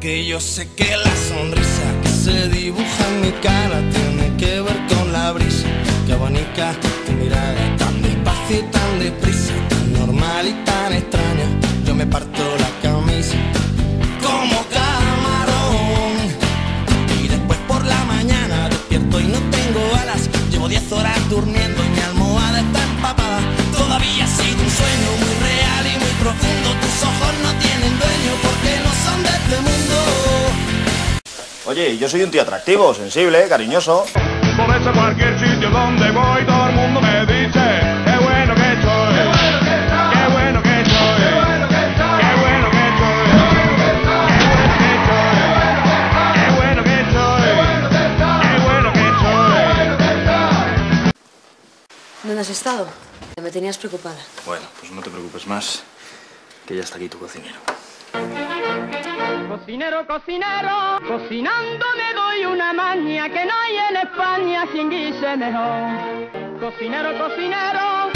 Que yo sé que la sonrisa que se dibuja en mi cara tiene que ver con la brisa que abanica tu mirada tan despacio y tan deprisa, tan normal y tan extraña. Yo me parto la camisa como camarón y después por la mañana despierto y no tengo alas. Llevo 10 horas durmiendo y mi almohada está empapada. Todavía ha sido un sueño muy real y muy profundo. Tus ojos no tienen dueño porque no son de este mundo. Oye, yo soy un tío atractivo, sensible, cariñoso. Por eso cualquier sitio donde voy todo el mundo me dice qué bueno que soy, qué bueno que soy, qué bueno que soy, qué bueno que soy, qué bueno que soy. ¿Dónde has estado? Me tenías preocupada. Bueno, pues no te preocupes más, que ya está aquí tu cocinero. Cocinero, cocinero, cocinando me doy una maña que no hay en España quien guise mejor. Cocinero, cocinero.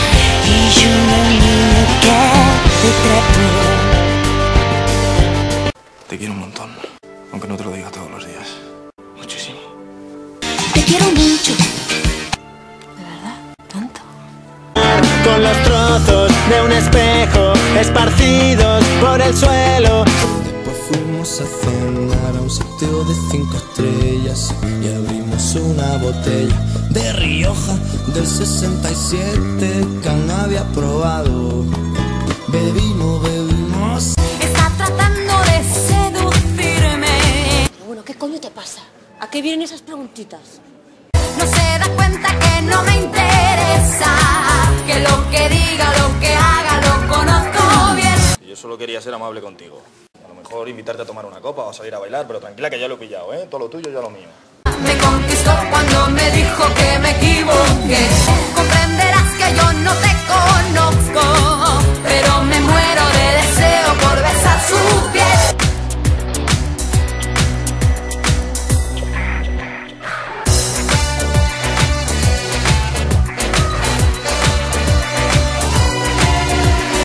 Te quiero un montón, aunque no te lo diga todos los días. Muchísimo. Te quiero mucho. ¿De verdad? ¿Tanto? Con los trozos de un espejo esparcidos por el suelo. Después fuimos a cenar a un sitio de 5 estrellas y abrimos una botella de Rioja del 67 que nadie ha probado. Bebimos. Está tratando de seducirme. Pero bueno, ¿qué coño te pasa? ¿A qué vienen esas preguntitas? No se da cuenta que no me interesa, que lo que diga, lo que haga, lo conozco bien. Yo solo quería ser amable contigo. A lo mejor invitarte a tomar una copa o a salir a bailar, pero tranquila que ya lo he pillado, ¿eh? Todo lo tuyo, ya lo mío. Me conquistó cuando me